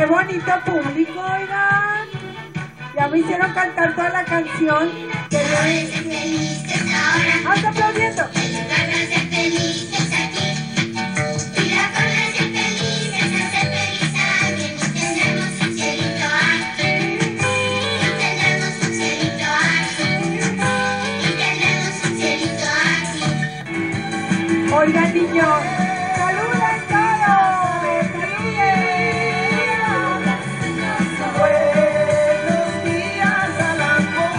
bonito público, oigan. Ya me hicieron cantar toda la canción. ¡Vamos aplaudiendo! Oigan, niños, saluden todos, saluden. Buenos días a la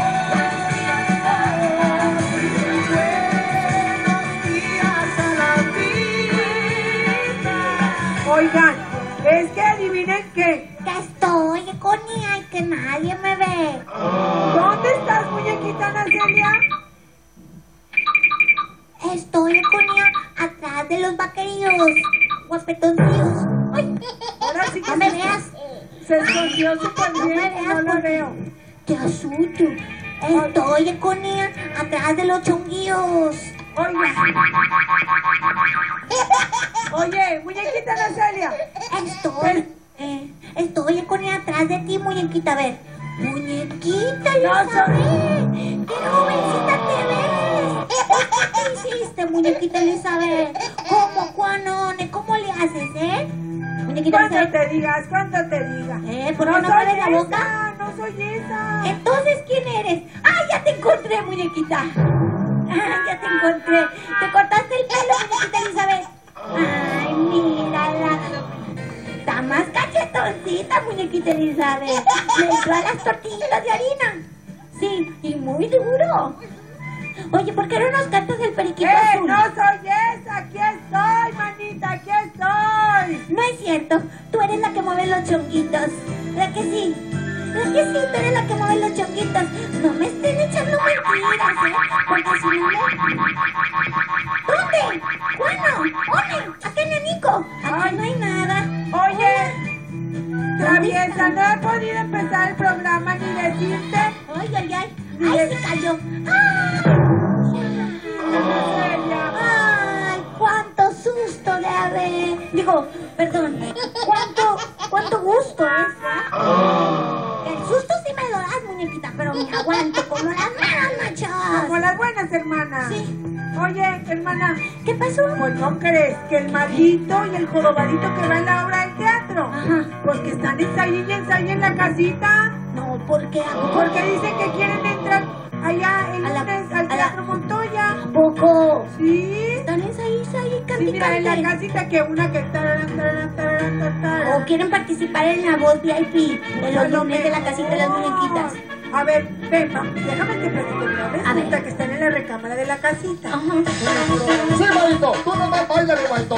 buenos días a la vida. Oigan, es que adivinen qué. Que estoy, Connie, ay, que nadie me ve. ¿Dónde estás, muñequita Nacelia? Estoy, Connie, atrás de los vaquerillos, guapetoncillos. Ay, Ahora sí que no me veas. se escondió súper bien, no la veo. Te asusto. Estoy, Connie, atrás de los chonguillos. Oye, muñequita Nacelia. Estoy, Connie, atrás de ti, muñequita, a ver. Muñequita, No, Elizabeth. ¡Qué jovencita te ves! ¿Qué hiciste, muñequita Elizabeth? ¿Cómo, Juanone? ¿Cómo le haces, Muñequita Cuando Elizabeth. te digas, cuando te digas. ¿Por qué no soy mueves la esa, boca? No soy esa. Entonces, ¿quién eres? ¡Ah, ya te encontré, muñequita! ¡Ah, ya te encontré! ¿Te cortaste el pelo, muñequita Elizabeth? ¡Ay, mírala! Está más cachetoncita, muñequita Elizabeth. Le entró a las tortillitas de harina. Sí, y muy duro. Oye, ¿por qué no nos cantas el periquito azul? No soy esa, aquí estoy, manita, aquí estoy. No es cierto, tú eres la que mueve los chonguitos. ¿Verdad que sí? ¿Verdad que sí? Tú eres la que mueve los chonguitos. No me estén echando mentiras, porque si no me... ¿Dónde? ¿Cuándo? ¿Dónde? ¿Acá en el Nico? Aquí no hay nada. Oye, ¿Dónde traviesa, están? no he podido empezar el programa ni decirte. Ay, ay, ay. Ay, se cayó. Ay, cuánto susto de haber. Digo, perdón. Cuánto gusto es, El susto sí me lo das, muñequita, pero me aguanto como las malas machas. Como las buenas hermanas. Sí. Oye, hermana, ¿Qué pasó? pues no crees que el maguito y el jorobadito que va en la obra del teatro, Ajá. pues que están ensayo y ensayo en la casita, No, ¿por qué? porque dicen que quieren entrar allá el A la- lunes al a la- Teatro Montoya. Poco. Sí. Están ahí, Sí, mira, en la casita que una que... O quieren participar en la voz VIP de los lunes de la casita de las muñequitas. A ver, ven, déjame te platico. A Resulta ver. que están en la recámara de la casita. Ajá. Sí, manito, tú no me bailas, manito.